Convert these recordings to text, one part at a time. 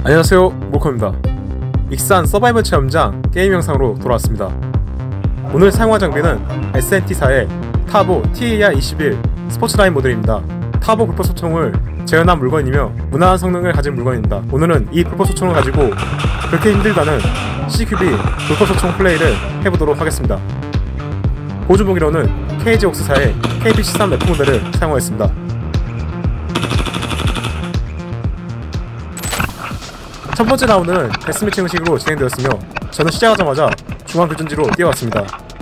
안녕하세요, 모코입니다. 익산 서바이벌 체험장 게임 영상으로 돌아왔습니다. 오늘 사용할 장비는 SNT사의 타보 TAR21 스포츠라인 모델입니다. 타보 불법 소총을 재현한 물건이며 무난한 성능을 가진 물건입니다. 오늘은 이 불법 소총을 가지고 그렇게 힘들다는 CQB 불법 소총 플레이를 해보도록 하겠습니다. 보조 무기로는 KG웍스사의 KP13 래프 모델을 사용하였습니다. 첫 번째 라운드는 데스매치 형식으로 진행되었으며 저는 시작하자마자 중앙 교전지로 뛰어왔습니다.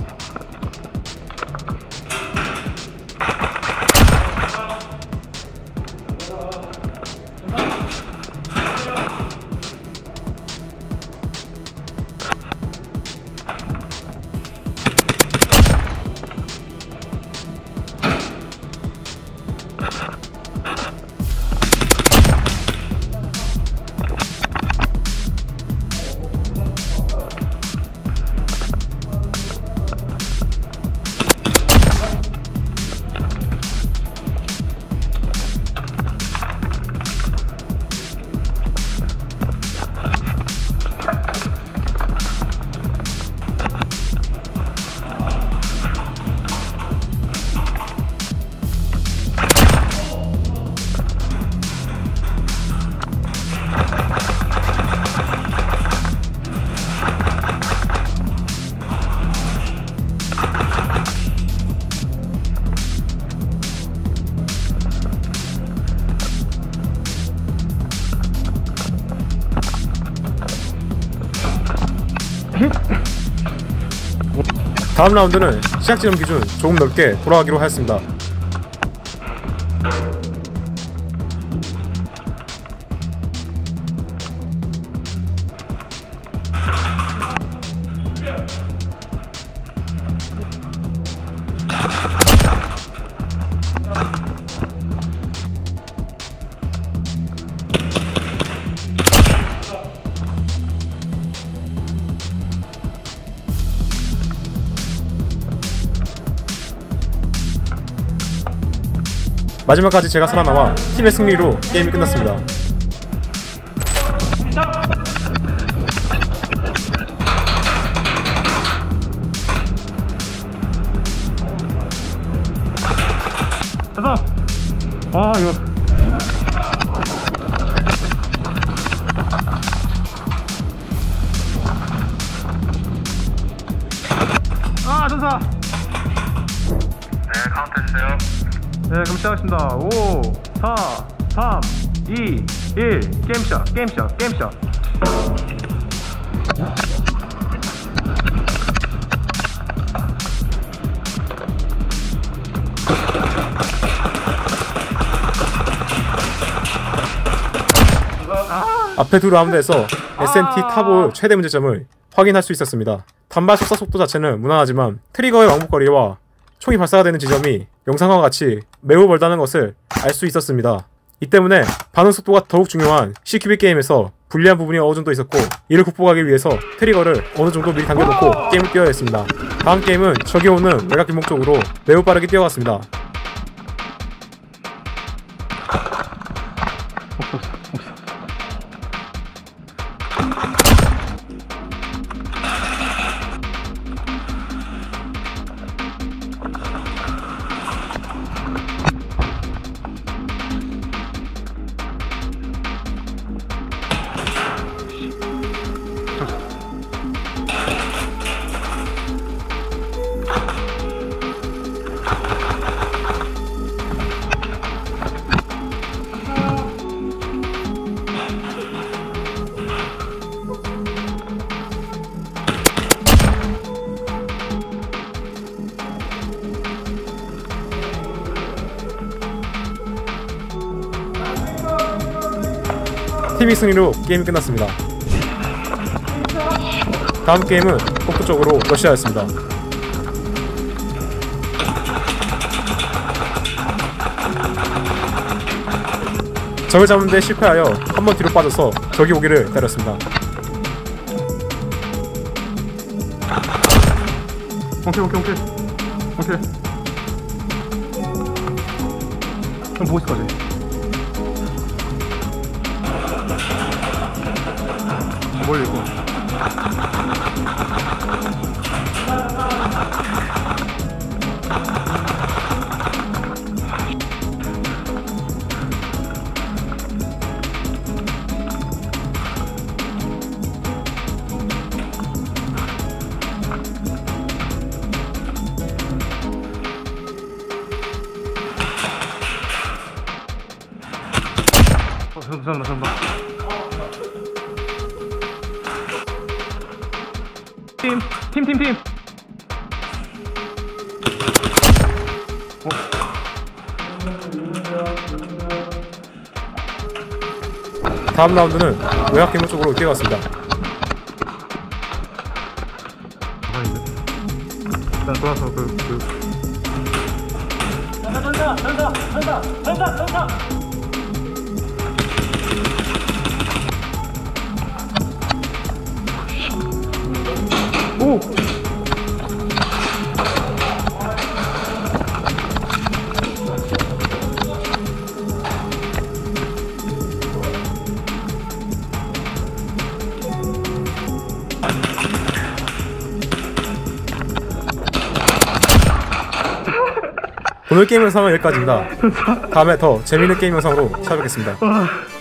다음 라운드는 시작 지점 기준 조금 넓게 돌아가기로 하였습니다. 마지막까지 제가 살아남아 팀의 승리로 게임이 끝났습니다. 됐어! 아 이거 됐어! 네, 카운트 해주세요. 네, 그럼 시작하겠습니다. 5, 4, 3, 2, 1 게임샷, 게임샷, 게임샷. 앞에 두 라운드에서 SNT 타보 최대 문제점을 확인할 수 있었습니다. 단발 속사 속도 자체는 무난하지만 트리거의 왕복거리와 총이 발사가 되는 지점이 영상과 같이 매우 멀다는 것을 알 수 있었습니다. 이 때문에 반응 속도가 더욱 중요한 CQB 게임에서 불리한 부분이 어느 정도 있었고, 이를 극복하기 위해서 트리거를 어느 정도 미리 당겨놓고 게임을 뛰어야 했습니다. 다음 게임은 적이 오는 외곽 길목 쪽으로 매우 빠르게 뛰어갔습니다. 팀이 승리로 게임이 끝났습니다. 다음 게임은 폭포 쪽으로 러시아였습니다. 적을 잡는 데 실패하여 한 번 뒤로 빠져서 적이 오기를 기다렸습니다. 오케이. 형 보고 있을 거지? 멀리 있고. 잠깐만. 팀. 다음 라운드는 외곽기물 쪽으로 뛰어갔습니다. 일단 돌아서 전사. 오! 오늘 게임 영상은 여기까지입니다. 다음에 더 재밌는 게임 영상으로 찾아뵙겠습니다.